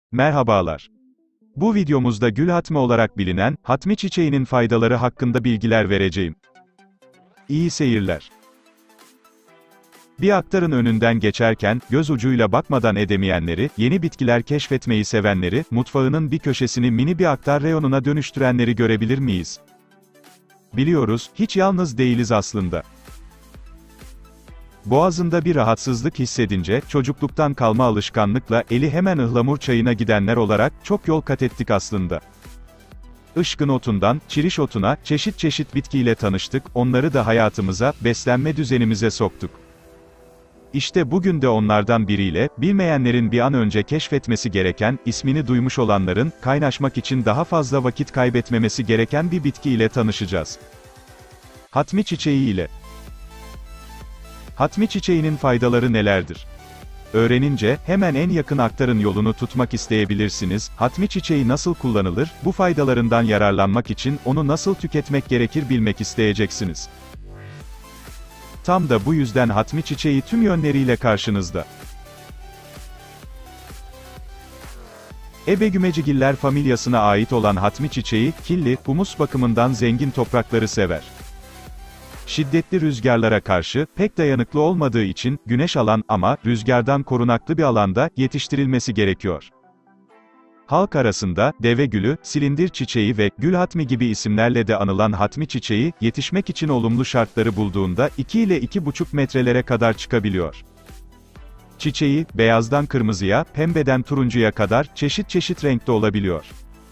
Merhabalar. Bu videomuzda gül hatmi olarak bilinen, hatmi çiçeğinin faydaları hakkında bilgiler vereceğim. İyi seyirler. Bir aktarın önünden geçerken, göz ucuyla bakmadan edemeyenleri, yeni bitkiler keşfetmeyi sevenleri, mutfağının bir köşesini mini bir aktar reyonuna dönüştürenleri görebilir miyiz? Biliyoruz, hiç yalnız değiliz aslında. Boğazında bir rahatsızlık hissedince, çocukluktan kalma alışkanlıkla eli hemen ıhlamur çayına gidenler olarak çok yol kat ettik aslında. Işkın otundan, çiriş otuna, çeşit çeşit bitkiyle tanıştık, onları da hayatımıza, beslenme düzenimize soktuk. İşte bugün de onlardan biriyle, bilmeyenlerin bir an önce keşfetmesi gereken, ismini duymuş olanların, kaynaşmak için daha fazla vakit kaybetmemesi gereken bir bitki ile tanışacağız. Hatmi çiçeği ile. Hatmi çiçeğinin faydaları nelerdir? Öğrenince, hemen en yakın aktarın yolunu tutmak isteyebilirsiniz. Hatmi çiçeği nasıl kullanılır, bu faydalarından yararlanmak için onu nasıl tüketmek gerekir bilmek isteyeceksiniz. Tam da bu yüzden hatmi çiçeği tüm yönleriyle karşınızda. Ebegümecigiller familyasına ait olan hatmi çiçeği, killi, humus bakımından zengin toprakları sever. Şiddetli rüzgarlara karşı, pek dayanıklı olmadığı için, güneş alan ama, rüzgardan korunaklı bir alanda, yetiştirilmesi gerekiyor. Halk arasında, deve gülü, silindir çiçeği ve, gül hatmi gibi isimlerle de anılan hatmi çiçeği, yetişmek için olumlu şartları bulduğunda, 2 ile 2,5 metrelere kadar çıkabiliyor. Çiçeği, beyazdan kırmızıya, pembeden turuncuya kadar, çeşit çeşit renkte olabiliyor.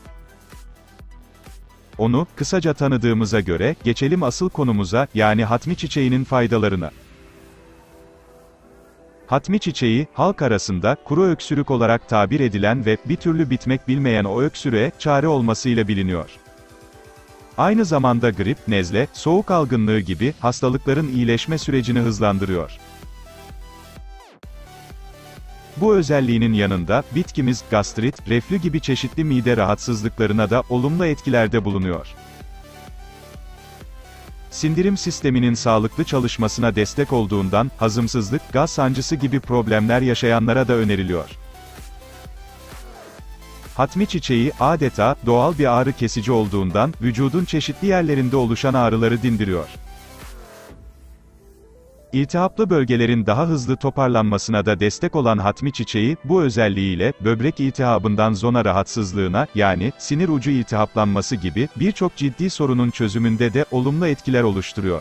Onu, kısaca tanıdığımıza göre, geçelim asıl konumuza, yani hatmi çiçeğinin faydalarına. Hatmi çiçeği, halk arasında, kuru öksürük olarak tabir edilen ve, bir türlü bitmek bilmeyen o öksürüğe, çare olmasıyla biliniyor. Aynı zamanda grip, nezle, soğuk algınlığı gibi, hastalıkların iyileşme sürecini hızlandırıyor. Bu özelliğinin yanında, bitkimiz, gastrit, reflü gibi çeşitli mide rahatsızlıklarına da, olumlu etkilerde bulunuyor. Sindirim sisteminin sağlıklı çalışmasına destek olduğundan, hazımsızlık, gaz sancısı gibi problemler yaşayanlara da öneriliyor. Hatmi çiçeği, adeta, doğal bir ağrı kesici olduğundan, vücudun çeşitli yerlerinde oluşan ağrıları dindiriyor. İltihaplı bölgelerin daha hızlı toparlanmasına da destek olan hatmi çiçeği, bu özelliğiyle, böbrek iltihabından zona rahatsızlığına, yani, sinir ucu iltihaplanması gibi, birçok ciddi sorunun çözümünde de, olumlu etkiler oluşturuyor.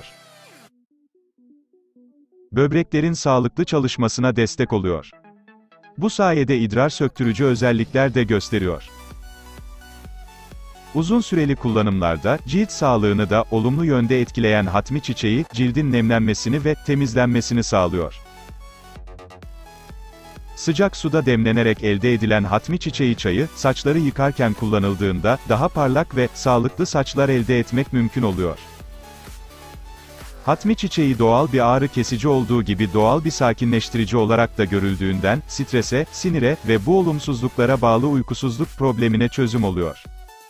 Böbreklerin sağlıklı çalışmasına destek oluyor. Bu sayede idrar söktürücü özellikler de gösteriyor. Uzun süreli kullanımlarda, cilt sağlığını da, olumlu yönde etkileyen hatmi çiçeği, cildin nemlenmesini ve, temizlenmesini sağlıyor. Sıcak suda demlenerek elde edilen hatmi çiçeği çayı, saçları yıkarken kullanıldığında, daha parlak ve, sağlıklı saçlar elde etmek mümkün oluyor. Hatmi çiçeği doğal bir ağrı kesici olduğu gibi doğal bir sakinleştirici olarak da görüldüğünden, strese, sinire ve bu olumsuzluklara bağlı uykusuzluk problemine çözüm oluyor.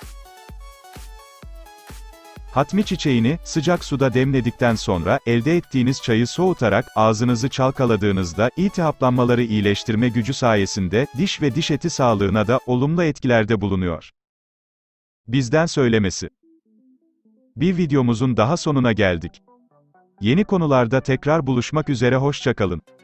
Hatmi çiçeğini, sıcak suda demledikten sonra, elde ettiğiniz çayı soğutarak, ağzınızı çalkaladığınızda, iltihaplanmaları iyileştirme gücü sayesinde, diş ve diş eti sağlığına da, olumlu etkilerde bulunuyor. Bizden söylemesi. Bir videomuzun daha sonuna geldik. Yeni konularda tekrar buluşmak üzere, hoşça kalın.